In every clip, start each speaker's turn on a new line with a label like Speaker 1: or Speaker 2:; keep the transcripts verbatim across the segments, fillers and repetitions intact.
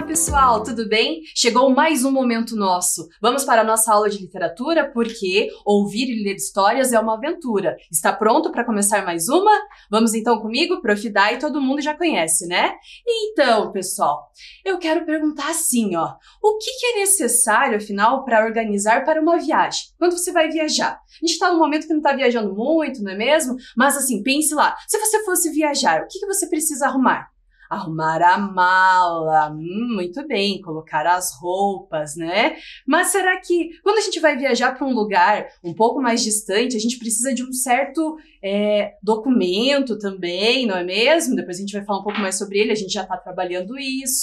Speaker 1: pessoal, tudo bem? Chegou mais um momento nosso. Vamos para a nossa aula de literatura, porque ouvir e ler histórias é uma aventura. Está pronto para começar mais uma? Vamos então comigo? Prof Dai, todo mundo já conhece, né? Então, pessoal, eu quero perguntar assim, ó. O que, que é necessário, afinal, para organizar para uma viagem? Quando você vai viajar? A gente está num momento que não está viajando muito, não é mesmo? Mas assim, pense lá. Se você fosse viajar, o que, que você precisa arrumar? Arrumar a mala, hum, muito bem, colocar as roupas, né? Mas será que quando a gente vai viajar para um lugar um pouco mais distante, a gente precisa de um certo é, documento também, não é mesmo? Depois a gente vai falar um pouco mais sobre ele, a gente já está trabalhando isso.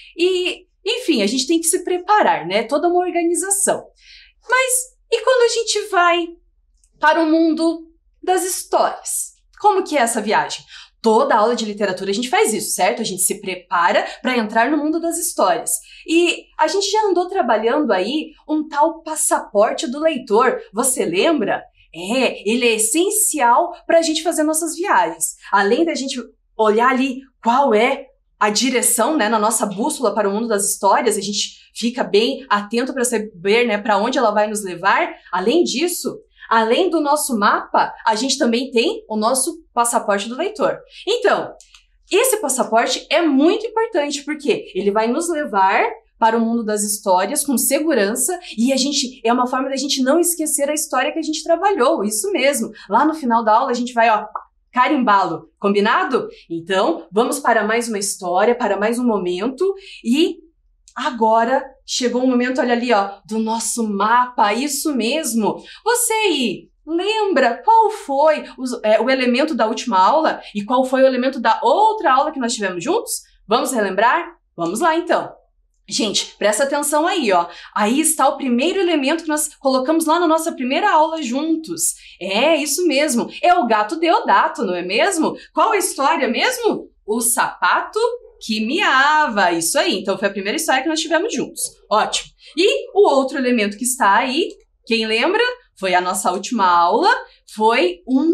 Speaker 1: E, enfim, a gente tem que se preparar, né? Toda uma organização. Mas e quando a gente vai para o mundo das histórias? Como que é essa viagem? Toda aula de literatura a gente faz isso, certo? A gente se prepara para entrar no mundo das histórias. E a gente já andou trabalhando aí um tal passaporte do leitor. Você lembra? É, ele é essencial para a gente fazer nossas viagens. Além da gente olhar ali qual é a direção, né, na nossa bússola para o mundo das histórias, a gente fica bem atento para saber, né, para onde ela vai nos levar. Além disso, além do nosso mapa, a gente também tem o nosso passaporte do leitor. Então, esse passaporte é muito importante porque ele vai nos levar para o mundo das histórias com segurança e a gente é uma forma da gente não esquecer a história que a gente trabalhou, isso mesmo. Lá no final da aula a gente vai, ó, carimbá-lo, combinado? Então, vamos para mais uma história, para mais um momento e agora chegou o momento, olha ali, ó, do nosso mapa, isso mesmo. Você aí, lembra qual foi o, é, o elemento da última aula e qual foi o elemento da outra aula que nós tivemos juntos? Vamos relembrar? Vamos lá, então. Gente, presta atenção aí, ó. Aí está o primeiro elemento que nós colocamos lá na nossa primeira aula juntos. É, isso mesmo. É o gato Deodato, não é mesmo? Qual a história mesmo? O sapato que miava, isso aí. Então foi a primeira história que nós tivemos juntos. Ótimo. E o outro elemento que está aí, quem lembra? Foi a nossa última aula, foi um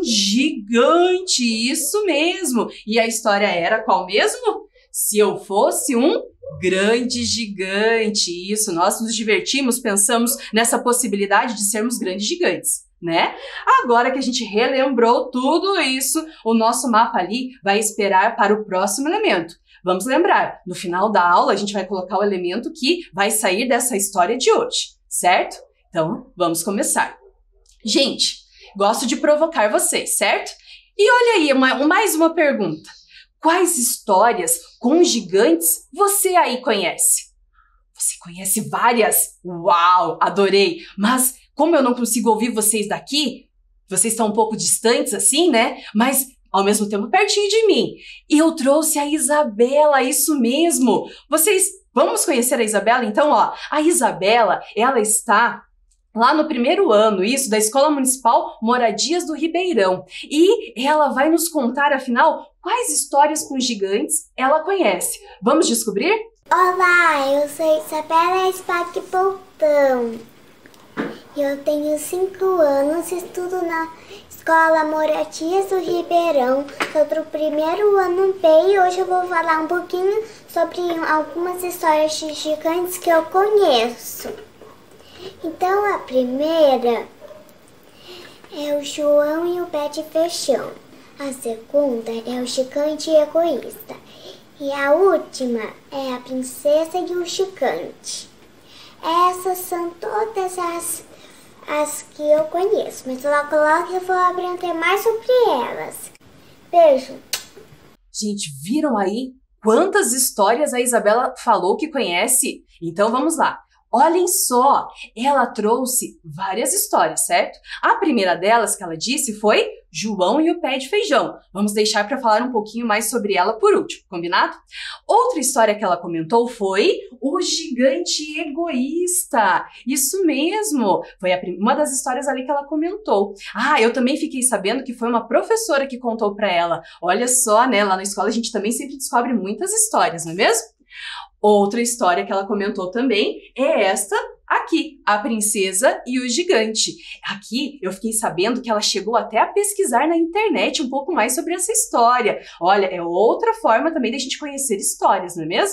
Speaker 1: gigante, isso mesmo. E a história era qual mesmo? Se eu fosse um grande gigante, isso. Nós nos divertimos, pensamos nessa possibilidade de sermos grandes gigantes, né? Agora que a gente relembrou tudo isso, o nosso mapa ali vai esperar para o próximo elemento. Vamos lembrar, no final da aula a gente vai colocar o elemento que vai sair dessa história de hoje, certo? Então, vamos começar. Gente, gosto de provocar vocês, certo? E olha aí, uma, mais uma pergunta. Quais histórias com gigantes você aí conhece? Você conhece várias? Uau, adorei! Mas como eu não consigo ouvir vocês daqui, vocês estão um pouco distantes assim, né? Mas ao mesmo tempo pertinho de mim. Eu trouxe a Isabela, isso mesmo. Vocês, vamos conhecer a Isabela? Então, ó, a Isabela, ela está lá no primeiro ano, isso, da Escola Municipal Moradias do Ribeirão. E ela vai nos contar, afinal, quais histórias com gigantes ela conhece. Vamos descobrir?
Speaker 2: Olá, eu sou Isabela Spack Poutão. Eu tenho cinco anos e estudo na Escola Moradias do Ribeirão. Sou do primeiro ano B e hoje eu vou falar um pouquinho sobre algumas histórias de gigantes que eu conheço. Então a primeira é o João e o Pé de Feijão. A segunda é o Gigante Egoísta. E a última é a Princesa e o Gigante. Essas são todas as, as que eu conheço, mas logo logo eu vou aprender mais sobre elas. Beijo!
Speaker 1: Gente, viram aí quantas histórias a Isabela falou que conhece? Então vamos lá. Olhem só, ela trouxe várias histórias, certo? A primeira delas que ela disse foi João e o Pé de Feijão. Vamos deixar para falar um pouquinho mais sobre ela por último, combinado? Outra história que ela comentou foi o Gigante Egoísta. Isso mesmo, foi a uma das histórias ali que ela comentou. Ah, eu também fiquei sabendo que foi uma professora que contou para ela. Olha só, né, lá na escola a gente também sempre descobre muitas histórias, não é mesmo? Outra história que ela comentou também é esta aqui, a Princesa e o Gigante. Aqui eu fiquei sabendo que ela chegou até a pesquisar na internet um pouco mais sobre essa história. Olha, é outra forma também da gente conhecer histórias, não é mesmo?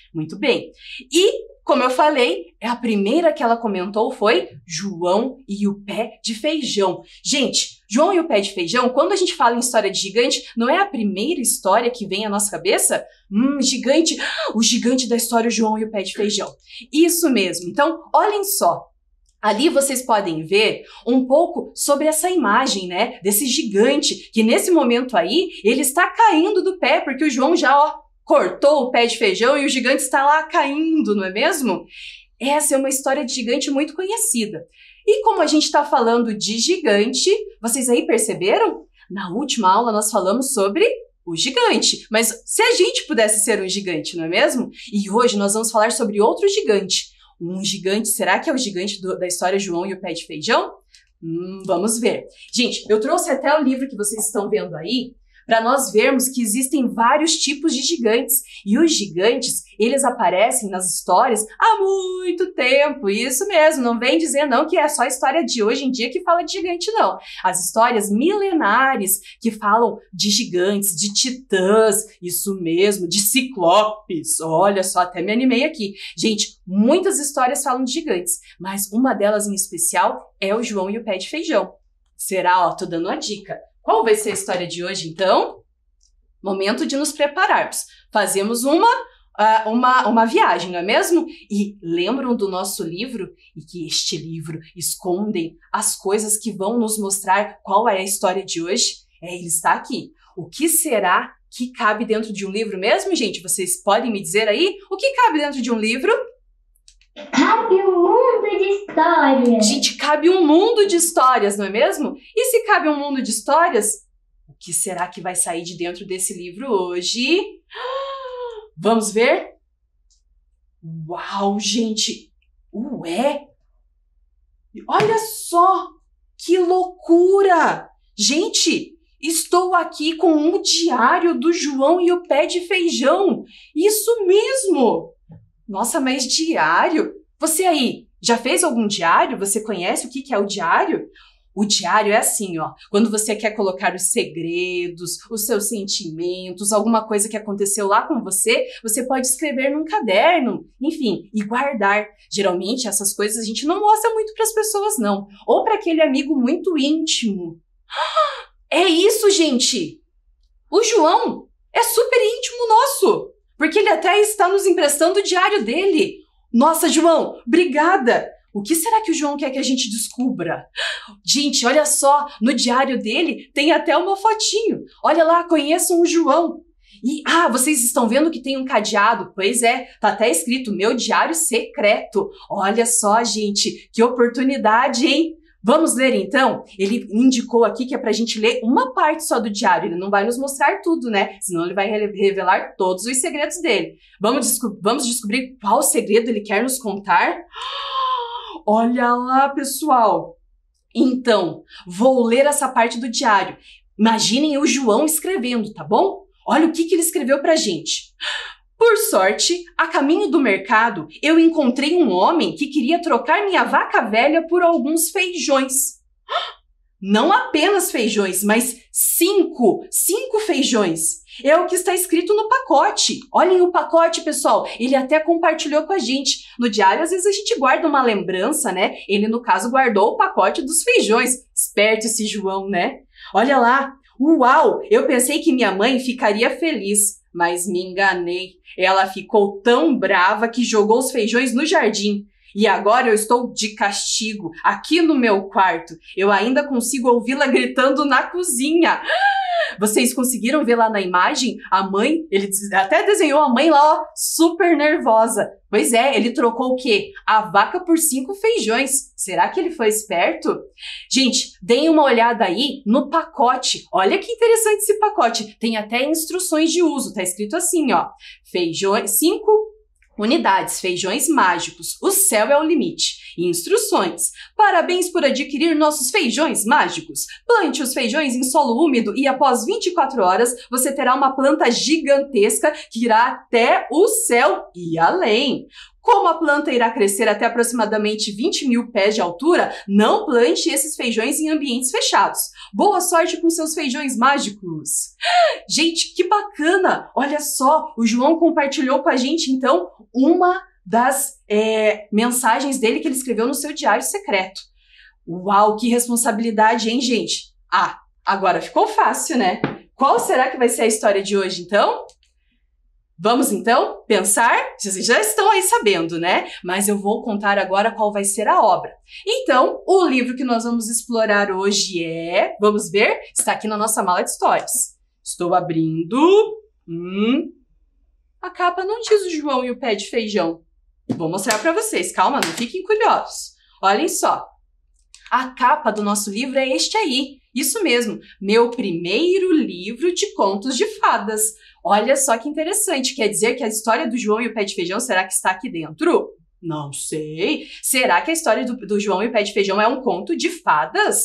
Speaker 1: Muito bem. E, como eu falei, a primeira que ela comentou foi João e o Pé de Feijão. Gente, João e o Pé de Feijão, quando a gente fala em história de gigante, não é a primeira história que vem à nossa cabeça? Hum, gigante, o gigante da história João e o Pé de Feijão. Isso mesmo. Então, olhem só. Ali vocês podem ver um pouco sobre essa imagem, né, desse gigante, que nesse momento aí, ele está caindo do pé, porque o João já, ó, cortou o pé de feijão e o gigante está lá caindo, não é mesmo? Essa é uma história de gigante muito conhecida. E como a gente está falando de gigante, vocês aí perceberam? Na última aula nós falamos sobre o gigante, mas se a gente pudesse ser um gigante, não é mesmo? E hoje nós vamos falar sobre outro gigante. Um gigante, será que é o gigante do, da história João e o Pé de Feijão? Hum, vamos ver. Gente, eu trouxe até o livro que vocês estão vendo aí, para nós vermos que existem vários tipos de gigantes. E os gigantes, eles aparecem nas histórias há muito tempo. Isso mesmo, não vem dizer não que é só a história de hoje em dia que fala de gigante, não. As histórias milenares que falam de gigantes, de titãs, isso mesmo, de ciclopes. Olha só, até me animei aqui. Gente, muitas histórias falam de gigantes, mas uma delas em especial é o João e o Pé de Feijão. Será? Ó, tô dando uma dica. Qual vai ser a história de hoje, então? Momento de nos prepararmos. Fazemos uma, uh, uma, uma viagem, não é mesmo? E lembram do nosso livro? E que este livro esconde as coisas que vão nos mostrar qual é a história de hoje? É, ele está aqui. O que será que cabe dentro de um livro mesmo, gente? Vocês podem me dizer aí? O que cabe dentro de um livro?
Speaker 2: Cabe um mundo de histórias.
Speaker 1: Gente, cabe um mundo de histórias, não é mesmo? E se cabe um mundo de histórias, o que será que vai sair de dentro desse livro hoje? Vamos ver? Uau, gente! Ué! Olha só! Que loucura! Gente, estou aqui com um diário do João e o Pé de Feijão. Isso mesmo! Nossa, mas diário? Você aí, já fez algum diário? Você conhece o que é o diário? O diário é assim, ó, quando você quer colocar os segredos, os seus sentimentos, alguma coisa que aconteceu lá com você, você pode escrever num caderno, enfim, e guardar. Geralmente essas coisas a gente não mostra muito para as pessoas, não. Ou para aquele amigo muito íntimo. É isso, gente! O João é super íntimo nosso! Porque ele até está nos emprestando o diário dele. Nossa, João, obrigada! O que será que o João quer que a gente descubra? Gente, olha só, no diário dele tem até uma fotinho. Olha lá, conheçam o João. E, ah, vocês estão vendo que tem um cadeado? Pois é, tá até escrito, meu diário secreto. Olha só, gente, que oportunidade, hein? Vamos ler então? Ele indicou aqui que é pra gente ler uma parte só do diário, ele não vai nos mostrar tudo, né? Senão ele vai revelar todos os segredos dele. Vamos, desco- vamos descobrir qual segredo ele quer nos contar? Olha lá, pessoal! Então, vou ler essa parte do diário. Imaginem o João escrevendo, tá bom? Olha o que, que ele escreveu pra gente. Por sorte, a caminho do mercado, eu encontrei um homem que queria trocar minha vaca velha por alguns feijões. Não apenas feijões, mas cinco, cinco feijões. É o que está escrito no pacote. Olhem o pacote, pessoal. Ele até compartilhou com a gente. No diário, às vezes a gente guarda uma lembrança, né? Ele, no caso, guardou o pacote dos feijões. Esperto esse João, né? Olha lá. Uau! Eu pensei que minha mãe ficaria feliz, mas me enganei. Ela ficou tão brava que jogou os feijões no jardim. E agora eu estou de castigo, aqui no meu quarto. Eu ainda consigo ouvi-la gritando na cozinha. Vocês conseguiram ver lá na imagem? A mãe, ele até desenhou a mãe lá, ó, super nervosa. Pois é, ele trocou o quê? A vaca por cinco feijões. Será que ele foi esperto? Gente, deem uma olhada aí no pacote. Olha que interessante esse pacote. Tem até instruções de uso. Tá escrito assim, ó. Feijões, cinco unidades, feijões mágicos. O céu é o limite. Instruções. Parabéns por adquirir nossos feijões mágicos. Plante os feijões em solo úmido e após vinte e quatro horas você terá uma planta gigantesca que irá até o céu e além. Como a planta irá crescer até aproximadamente vinte mil pés de altura, não plante esses feijões em ambientes fechados. Boa sorte com seus feijões mágicos! Gente, que bacana! Olha só, o João compartilhou com a gente, então, uma das é, mensagens dele que ele escreveu no seu diário secreto. Uau, que responsabilidade, hein, gente? Ah, agora ficou fácil, né? Qual será que vai ser a história de hoje, então? Vamos, então, pensar? Vocês já estão aí sabendo, né? Mas eu vou contar agora qual vai ser a obra. Então, o livro que nós vamos explorar hoje é... Vamos ver? Está aqui na nossa mala de histórias. Estou abrindo... Hum... A capa não diz o João e o pé de feijão. Vou mostrar para vocês. Calma, não fiquem curiosos. Olhem só. A capa do nosso livro é este aí. Isso mesmo, meu primeiro livro de contos de fadas. Olha só que interessante, quer dizer que a história do João e o pé de feijão, será que está aqui dentro? Não sei. Será que a história do, do João e o pé de feijão é um conto de fadas?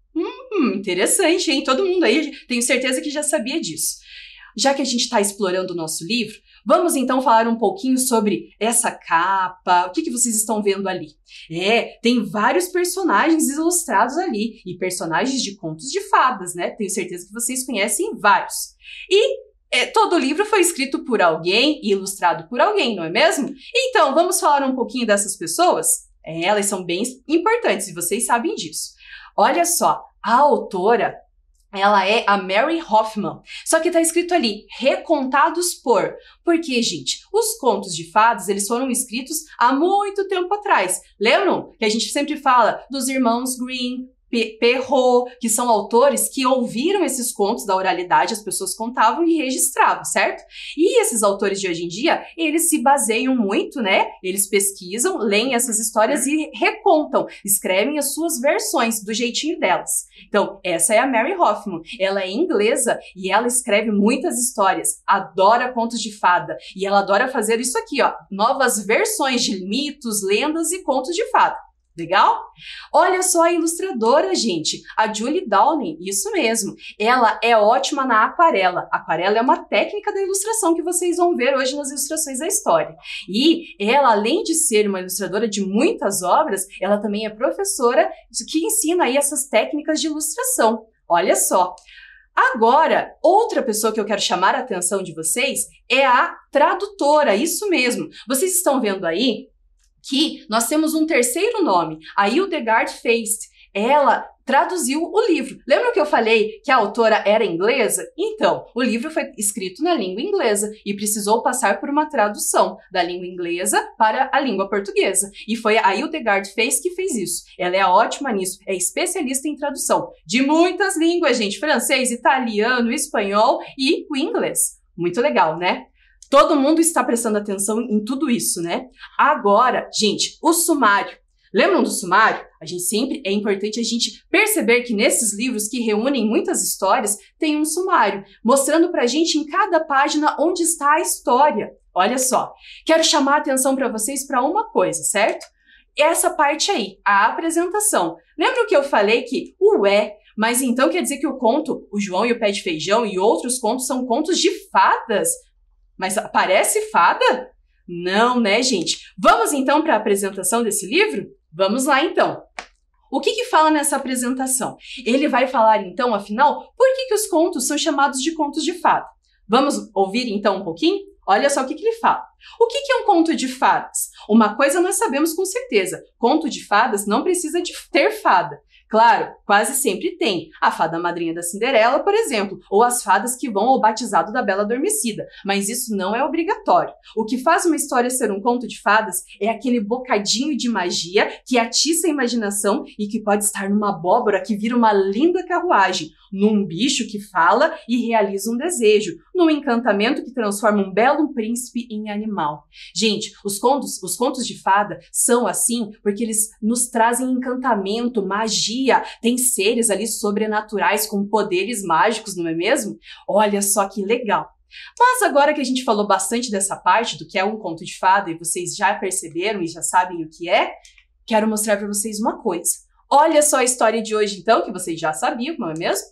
Speaker 1: Hum, interessante, hein? Todo mundo aí, tenho certeza que já sabia disso. Já que a gente está explorando o nosso livro, vamos então falar um pouquinho sobre essa capa, o que, que vocês estão vendo ali. É, tem vários personagens ilustrados ali, e personagens de contos de fadas, né? Tenho certeza que vocês conhecem vários. E é, todo o livro foi escrito por alguém e ilustrado por alguém, não é mesmo? Então, vamos falar um pouquinho dessas pessoas? É, elas são bem importantes, e vocês sabem disso. Olha só, a autora... Ela é a Mary Hoffman. Só que tá escrito ali, recontados por. Porque, gente, os contos de fadas, eles foram escritos há muito tempo atrás. Lembram que a gente sempre fala dos irmãos Grimm, Perrault, que são autores que ouviram esses contos da oralidade, as pessoas contavam e registravam, certo? E esses autores de hoje em dia, eles se baseiam muito, né? Eles pesquisam, leem essas histórias e recontam, escrevem as suas versões do jeitinho delas. Então, essa é a Mary Hoffman. Ela é inglesa e ela escreve muitas histórias, adora contos de fada e ela adora fazer isso aqui, ó, novas versões de mitos, lendas e contos de fada. Legal? Olha só a ilustradora, gente, a Julie Downing, isso mesmo. Ela é ótima na aquarela. Aquarela é uma técnica da ilustração que vocês vão ver hoje nas ilustrações da história. E ela, além de ser uma ilustradora de muitas obras, ela também é professora que ensina aí essas técnicas de ilustração. Olha só. Agora, outra pessoa que eu quero chamar a atenção de vocês é a tradutora, isso mesmo. Vocês estão vendo aí que nós temos um terceiro nome, a Hildegard Feist. Ela traduziu o livro. Lembra que eu falei que a autora era inglesa? Então, o livro foi escrito na língua inglesa e precisou passar por uma tradução da língua inglesa para a língua portuguesa. E foi a Hildegard Feist que fez isso. Ela é ótima nisso, é especialista em tradução de muitas línguas, gente. Francês, italiano, espanhol e o inglês. Muito legal, né? Todo mundo está prestando atenção em tudo isso, né? Agora, gente, o sumário. Lembram do sumário? A gente sempre é importante a gente perceber que nesses livros que reúnem muitas histórias, tem um sumário, mostrando pra gente em cada página onde está a história. Olha só, quero chamar a atenção para vocês para uma coisa, certo? Essa parte aí, a apresentação. Lembra que eu falei que o é, mas então quer dizer que o conto, o João e o Pé de Feijão e outros contos são contos de fadas? Mas parece fada? Não, né, gente? Vamos então para a apresentação desse livro? Vamos lá, então. O que que fala nessa apresentação? Ele vai falar, então, afinal, por que que os contos são chamados de contos de fada? Vamos ouvir, então, um pouquinho? Olha só o que que ele fala. O que que é um conto de fadas? Uma coisa nós sabemos com certeza. Conto de fadas não precisa de ter fada. Claro, quase sempre tem. A fada madrinha da Cinderela, por exemplo, ou as fadas que vão ao batizado da Bela Adormecida. Mas isso não é obrigatório. O que faz uma história ser um conto de fadas é aquele bocadinho de magia que atiça a imaginação e que pode estar numa abóbora que vira uma linda carruagem, num bicho que fala e realiza um desejo, num encantamento que transforma um belo príncipe em animal. Gente, os contos, os contos de fada são assim porque eles nos trazem encantamento, magia, tem seres ali sobrenaturais com poderes mágicos, não é mesmo? Olha só que legal! Mas agora que a gente falou bastante dessa parte do que é um conto de fada e vocês já perceberam e já sabem o que é, quero mostrar para vocês uma coisa. Olha só a história de hoje então, que vocês já sabiam, não é mesmo?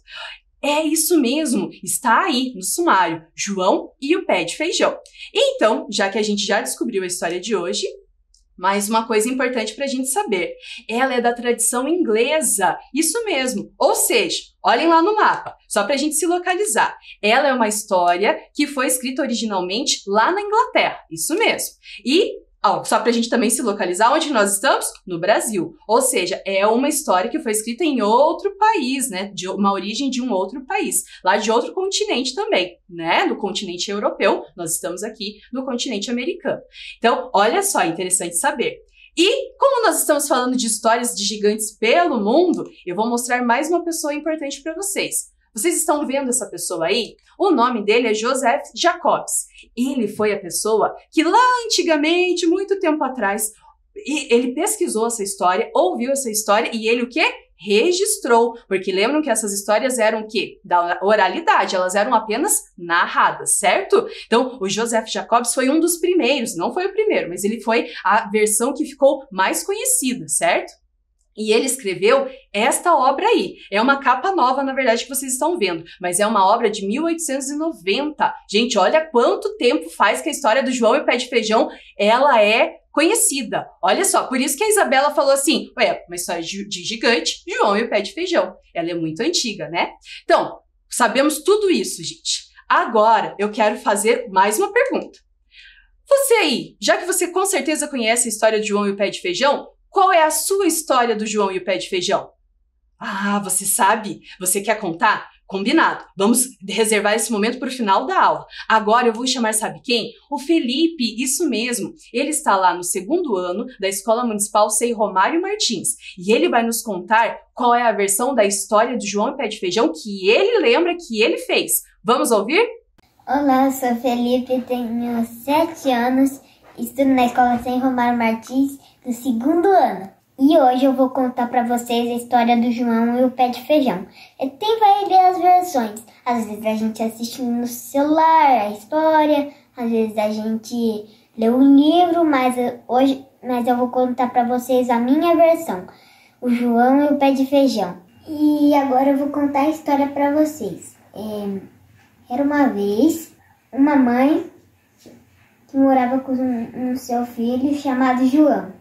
Speaker 1: É isso mesmo, está aí no sumário, João e o Pé de Feijão. Então, já que a gente já descobriu a história de hoje, Mais uma coisa importante para a gente saber, ela é da tradição inglesa, isso mesmo, ou seja, olhem lá no mapa, só para a gente se localizar. Ela é uma história que foi escrita originalmente lá na Inglaterra, isso mesmo. E Oh, só para a gente também se localizar, onde nós estamos? No Brasil. Ou seja, é uma história que foi escrita em outro país, né? De uma origem de um outro país. Lá de outro continente também, né? No continente europeu, nós estamos aqui no continente americano. Então, olha só, interessante saber. E como nós estamos falando de histórias de gigantes pelo mundo, eu vou mostrar mais uma pessoa importante para vocês. Vocês estão vendo essa pessoa aí? O nome dele é Joseph Jacobs. Ele foi a pessoa que lá antigamente, muito tempo atrás, ele pesquisou essa história, ouviu essa história e ele o quê? Registrou. Porque lembram que essas histórias eram o quê? Da oralidade, elas eram apenas narradas, certo? Então, o Joseph Jacobs foi um dos primeiros, não foi o primeiro, mas ele foi a versão que ficou mais conhecida, certo? E ele escreveu esta obra aí. É uma capa nova, na verdade, que vocês estão vendo, mas é uma obra de mil oitocentos e noventa. Gente, olha quanto tempo faz que a história do João e o Pé de Feijão, ela é conhecida. Olha só, por isso que a Isabela falou assim, ué, uma história de, de gigante, João e o Pé de Feijão. Ela é muito antiga, né? Então, sabemos tudo isso, gente. Agora, eu quero fazer mais uma pergunta. Você aí, já que você com certeza conhece a história de João e o Pé de Feijão, qual é a sua história do João e o Pé de Feijão? Ah, você sabe? Você quer contar? Combinado. Vamos reservar esse momento para o final da aula. Agora eu vou chamar, sabe quem? O Felipe, isso mesmo. Ele está lá no segundo ano da Escola Municipal Sei Romário Martins. E ele vai nos contar qual é a versão da história do João e o Pé de Feijão que ele lembra que ele fez. Vamos ouvir?
Speaker 2: Olá, eu sou o Felipe, tenho sete anos, estudo na Escola Sei Romário Martins do segundo ano. E hoje eu vou contar para vocês a história do João e o Pé de Feijão. Tem várias versões. Às vezes a gente assiste no celular a história, às vezes a gente lê um livro, mas hoje mas eu vou contar para vocês a minha versão, o João e o Pé de Feijão. E agora eu vou contar a história para vocês. É, era uma vez uma mãe que morava com um, um seu filho chamado João.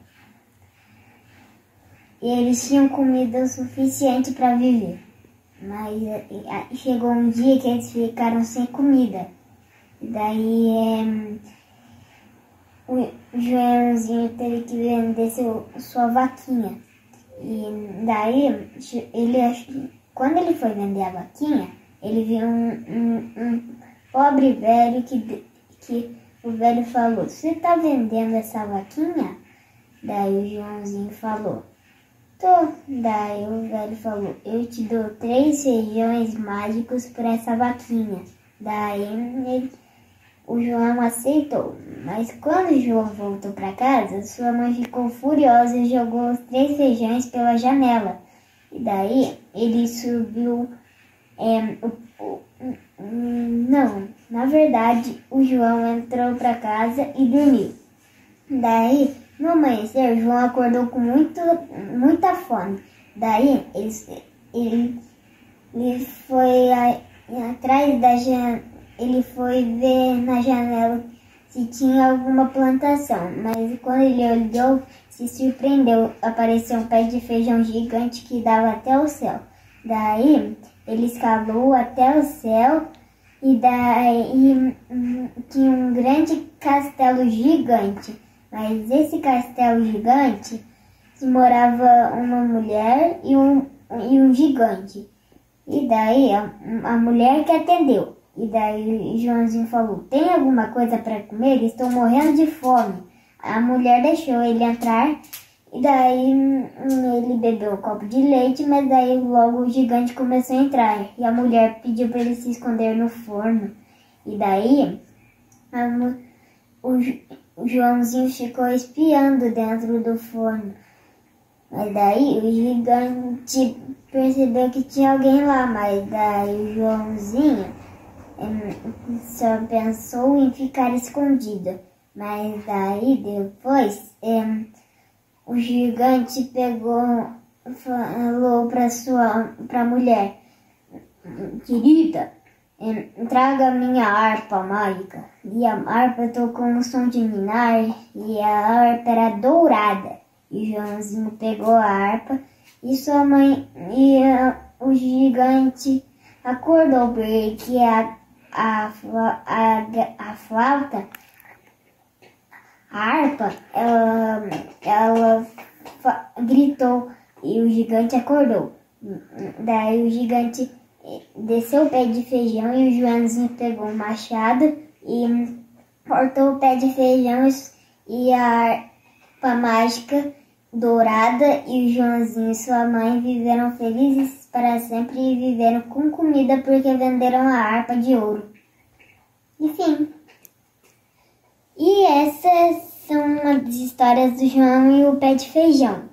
Speaker 2: E eles tinham comida o suficiente para viver. Mas chegou um dia que eles ficaram sem comida. E daí é, o Joãozinho teve que vender seu, sua vaquinha. E daí, ele, quando ele foi vender a vaquinha, ele viu um, um, um pobre velho que, que o velho falou: "Você tá vendendo essa vaquinha?" Daí o Joãozinho falou: "Tô." Daí o velho falou: "Eu te dou três feijões mágicos por essa vaquinha." Daí ele, o João aceitou. Mas quando o João voltou para casa, sua mãe ficou furiosa e jogou os três feijões pela janela. E daí ele subiu... É, o, o, não, na verdade o João entrou para casa e dormiu. Daí, no amanhecer, o João acordou com muito, muita fome. Daí, ele, ele, ele foi a, atrás da janela, ele foi ver na janela se tinha alguma plantação. Mas quando ele olhou, se surpreendeu. Apareceu um pé de feijão gigante que dava até o céu. Daí, ele escalou até o céu e daí tinha um grande castelo gigante. Mas esse castelo gigante morava uma mulher e um, e um gigante. E daí a, a mulher que atendeu. E daí Joãozinho falou: "Tem alguma coisa para comer? Estou morrendo de fome." A mulher deixou ele entrar. E daí ele bebeu um copo de leite, mas daí logo o gigante começou a entrar. E a mulher pediu para ele se esconder no forno. E daí a, o, o Joãozinho ficou espiando dentro do forno. Mas daí o gigante percebeu que tinha alguém lá, mas daí o Joãozinho é, só pensou em ficar escondido. Mas daí depois... É, o gigante pegou, falou para sua, para a mulher: "Querida, traga minha harpa mágica. E a harpa tocou um som de ninar e a harpa era dourada. E Joãozinho pegou a harpa e sua mãe e uh, o gigante acordou porque a, a, a, a flauta, a harpa, ela, ela gritou e o gigante acordou. Daí o gigante desceu o pé de feijão e o Joãozinho pegou um machado e cortou o pé de feijão e a harpa mágica dourada, e o Joãozinho e sua mãe viveram felizes para sempre e viveram com comida porque venderam a harpa de ouro. Enfim. E essas são as histórias do João e o pé de feijão.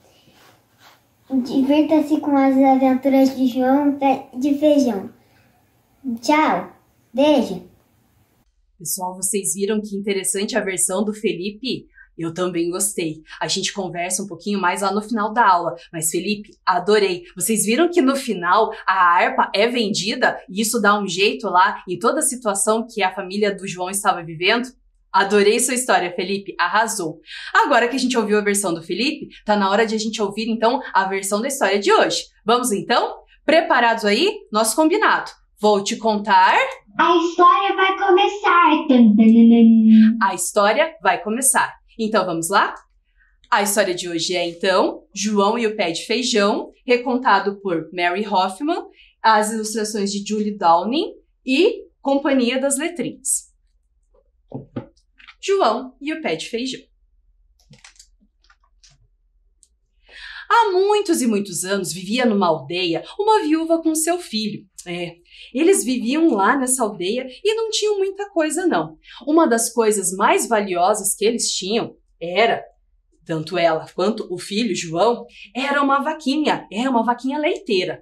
Speaker 2: Divirta-se com as aventuras de João e o pé de feijão. Tchau. Beijo.
Speaker 1: Pessoal, vocês viram que interessante a versão do Felipe? Eu também gostei. A gente conversa um pouquinho mais lá no final da aula. Mas, Felipe, adorei. Vocês viram que no final a harpa é vendida e isso dá um jeito lá em toda a situação que a família do João estava vivendo? Adorei sua história, Felipe. Arrasou. Agora que a gente ouviu a versão do Felipe, tá na hora de a gente ouvir, então, a versão da história de hoje. Vamos, então? Preparados aí? Nosso combinado. Vou te contar...
Speaker 2: A história vai começar.
Speaker 1: A história vai começar. Então, vamos lá? A história de hoje é, então, João e o Pé de Feijão, recontado por Mary Hoffman, as ilustrações de Julie Downing e Companhia das Letrinhas. João e o Pé de Feijão. Há muitos e muitos anos vivia numa aldeia uma viúva com seu filho. É, eles viviam lá nessa aldeia e não tinham muita coisa não. Uma das coisas mais valiosas que eles tinham era, tanto ela quanto o filho João, era uma vaquinha, era uma vaquinha leiteira.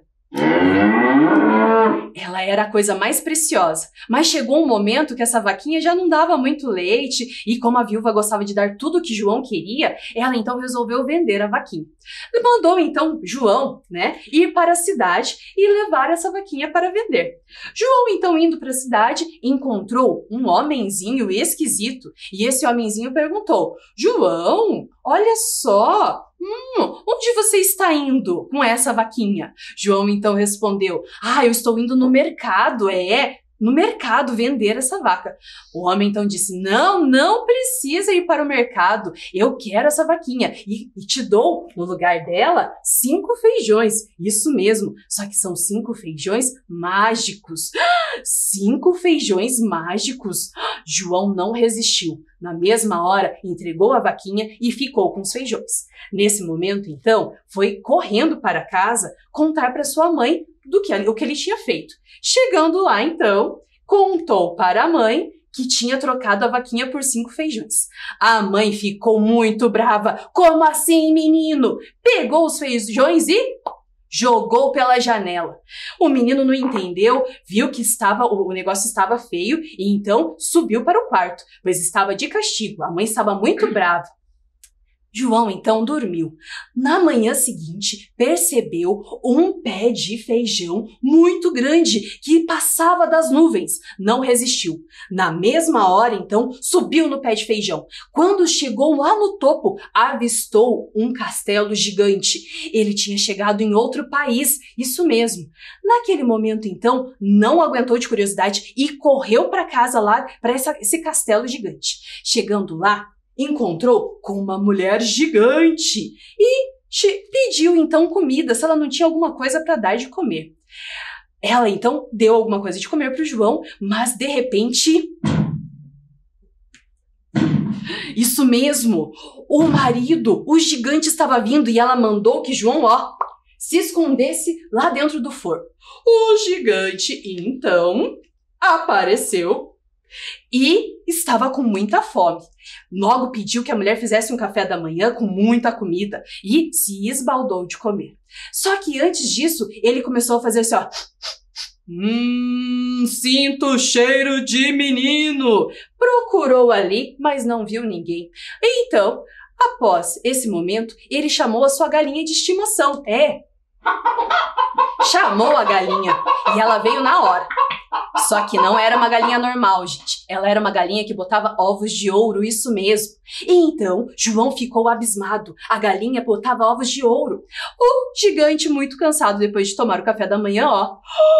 Speaker 1: Ela era a coisa mais preciosa, mas chegou um momento que essa vaquinha já não dava muito leite e como a viúva gostava de dar tudo o que João queria, ela então resolveu vender a vaquinha. Mandou então João, né, ir para a cidade e levar essa vaquinha para vender. João então indo para a cidade encontrou um homenzinho esquisito e esse homenzinho perguntou: João, olha só, Hum, onde você está indo com essa vaquinha? João então respondeu: Ah, eu estou indo no mercado, é, no mercado vender essa vaca. O homem então disse: Não, não precisa ir para o mercado, eu quero essa vaquinha e, e te dou, no lugar dela, cinco feijões. Isso mesmo, só que são cinco feijões mágicos. Cinco feijões mágicos. João não resistiu. Na mesma hora, entregou a vaquinha e ficou com os feijões. Nesse momento, então, foi correndo para casa contar para sua mãe do que, o que ele tinha feito. Chegando lá, então, contou para a mãe que tinha trocado a vaquinha por cinco feijões. A mãe ficou muito brava. Como assim, menino? Pegou os feijões e... jogou pela janela. O menino não entendeu, viu que estava, o negócio estava feio e então subiu para o quarto, pois estava de castigo. A mãe estava muito brava. João então dormiu. Na manhã seguinte, percebeu um pé de feijão muito grande que passava das nuvens. Não resistiu. Na mesma hora, então, subiu no pé de feijão. Quando chegou lá no topo, avistou um castelo gigante. Ele tinha chegado em outro país, isso mesmo. Naquele momento, então, não aguentou de curiosidade e correu para casa lá, para esse castelo gigante. Chegando lá, encontrou com uma mulher gigante e pediu então comida, se ela não tinha alguma coisa para dar de comer. Ela então deu alguma coisa de comer para o João, mas de repente... Isso mesmo, o marido, o gigante estava vindo e ela mandou que João, ó, se escondesse lá dentro do forno. O gigante então apareceu e estava com muita fome. Logo pediu que a mulher fizesse um café da manhã com muita comida e se esbaldou de comer. Só que antes disso, ele começou a fazer assim, ó. Hum, sinto cheiro de menino. Procurou ali, mas não viu ninguém. Então, após esse momento, ele chamou a sua galinha de estimação. É, Chamou a galinha e ela veio na hora. Só que não era uma galinha normal, gente. Ela era uma galinha que botava ovos de ouro, isso mesmo. E então, João ficou abismado. A galinha botava ovos de ouro. O gigante, muito cansado depois de tomar o café da manhã, ó,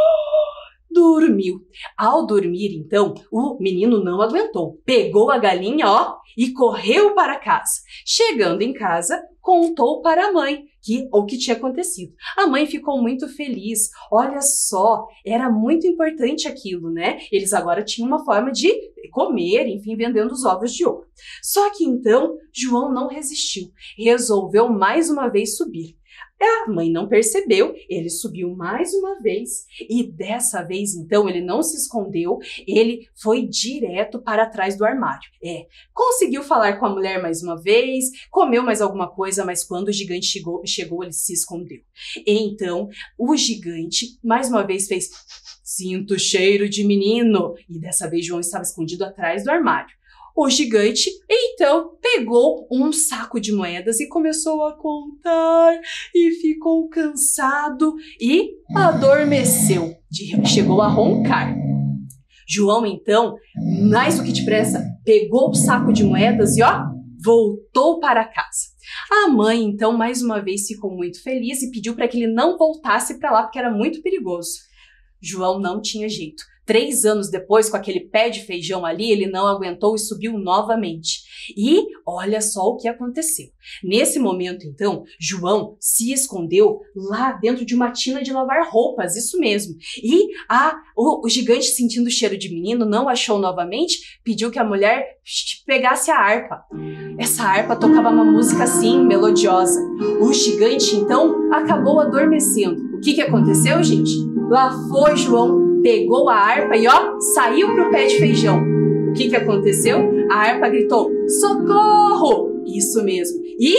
Speaker 1: dormiu. Ao dormir, então, o menino não aguentou. Pegou a galinha, ó, e correu para casa. Chegando em casa, contou para a mãe que, o que tinha acontecido. A mãe ficou muito feliz. Olha só, era muito importante aquilo, né? Eles agora tinham uma forma de comer, enfim, vendendo os ovos de ouro. Só que então, João não resistiu. Resolveu mais uma vez subir. A mãe não percebeu, ele subiu mais uma vez e dessa vez, então, ele não se escondeu, ele foi direto para trás do armário. É, conseguiu falar com a mulher mais uma vez, comeu mais alguma coisa, mas quando o gigante chegou, chegou ele se escondeu. Então, o gigante, mais uma vez, fez "sinto cheiro de menino", e dessa vez João estava escondido atrás do armário. O gigante, então, pegou um saco de moedas e começou a contar e ficou cansado e adormeceu. Chegou a roncar. João, então, mais do que depressa, pegou o saco de moedas e, ó, voltou para casa. A mãe, então, mais uma vez ficou muito feliz e pediu para que ele não voltasse para lá porque era muito perigoso. João não tinha jeito. Três anos depois, com aquele pé de feijão ali, ele não aguentou e subiu novamente. E olha só o que aconteceu. Nesse momento, então, João se escondeu lá dentro de uma tina de lavar roupas, isso mesmo. E a, o, o gigante, sentindo o cheiro de menino, não achou novamente, pediu que a mulher pegasse a harpa. Essa harpa tocava uma música assim, melodiosa. O gigante, então, acabou adormecendo. O que que aconteceu, gente? Lá foi João, pegou a harpa e, ó, saiu pro pé de feijão. O que que aconteceu? A harpa gritou, socorro! Isso mesmo. E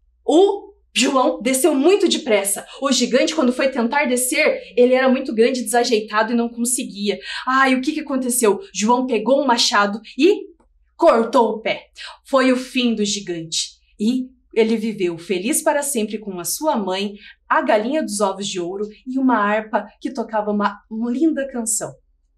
Speaker 1: o João desceu muito depressa. O gigante, quando foi tentar descer, ele era muito grande, desajeitado e não conseguia. Ai, o que que aconteceu? João pegou um machado e cortou o pé. Foi o fim do gigante. E ele viveu feliz para sempre com a sua mãe, a galinha dos ovos de ouro e uma harpa que tocava uma linda canção.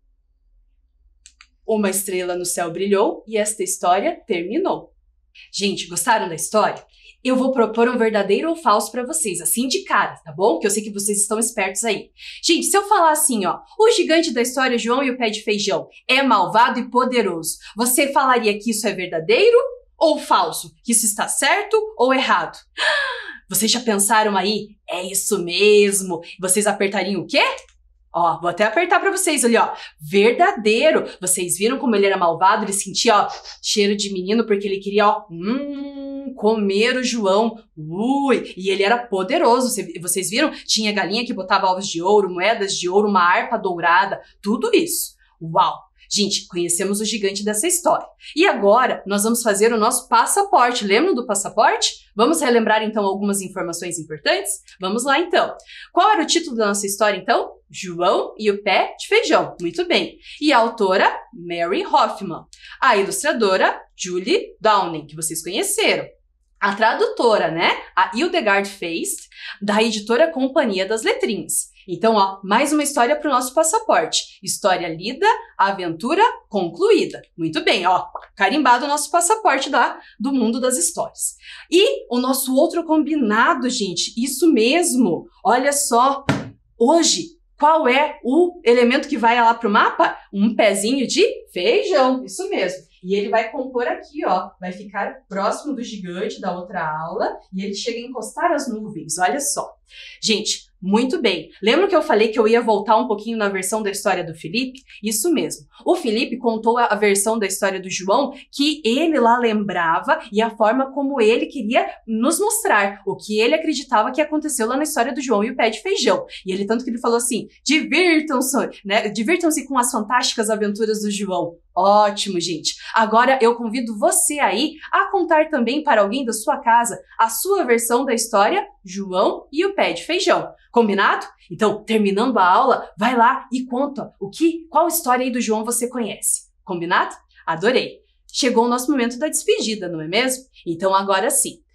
Speaker 1: Uma estrela no céu brilhou e esta história terminou. Gente, gostaram da história? Eu vou propor um verdadeiro ou falso para vocês, assim de cara, tá bom? Que eu sei que vocês estão espertos aí. Gente, se eu falar assim, ó, o gigante da história João e o pé de feijão é malvado e poderoso, você falaria que isso é verdadeiro ou falso? Que isso está certo ou errado? Vocês já pensaram aí? É isso mesmo. Vocês apertariam o quê? Ó, vou até apertar pra vocês ali, ó. Verdadeiro. Vocês viram como ele era malvado? Ele sentia, ó, cheiro de menino porque ele queria, ó, hum, comer o João. Ui, e ele era poderoso. Vocês viram? Tinha galinha que botava ovos de ouro, moedas de ouro, uma harpa dourada, tudo isso. Uau! Gente, conhecemos o gigante dessa história. E agora, nós vamos fazer o nosso passaporte. Lembram do passaporte? Vamos relembrar, então, algumas informações importantes? Vamos lá, então. Qual era o título da nossa história, então? João e o pé de feijão. Muito bem. E a autora, Mary Hoffman. A ilustradora, Julie Downing, que vocês conheceram. A tradutora, né? A Hildegard Feist, da editora Companhia das Letrinhas. Então, ó, mais uma história para o nosso passaporte. História lida, aventura concluída. Muito bem, ó, carimbado o nosso passaporte da, do mundo das histórias. E o nosso outro combinado, gente, isso mesmo. Olha só, hoje, qual é o elemento que vai lá para o mapa? Um pezinho de feijão, isso mesmo. E ele vai compor aqui, ó, vai ficar próximo do gigante da outra aula e ele chega a encostar as nuvens, olha só. Gente, muito bem. Lembra que eu falei que eu ia voltar um pouquinho na versão da história do Felipe? Isso mesmo. O Felipe contou a versão da história do João que ele lá lembrava e a forma como ele queria nos mostrar o que ele acreditava que aconteceu lá na história do João e o pé de feijão. E ele, tanto que ele falou assim, divirtam-se, né? Divirtam-se com as fantásticas aventuras do João. Ótimo, gente. Agora eu convido você aí a contar também para alguém da sua casa a sua versão da história João e o pé de feijão. Combinado? Então, terminando a aula, vai lá e conta o que, qual história aí do João você conhece. Combinado? Adorei. Chegou o nosso momento da despedida, não é mesmo? Então agora sim.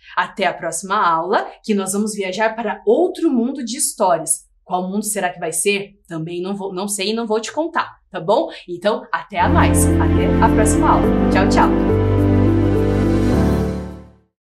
Speaker 1: Até a próxima aula, que nós vamos viajar para outro mundo de histórias. Qual mundo será que vai ser? Também não, vou, não sei e não vou te contar, tá bom? Então, até a mais. Até a próxima aula. Tchau, tchau!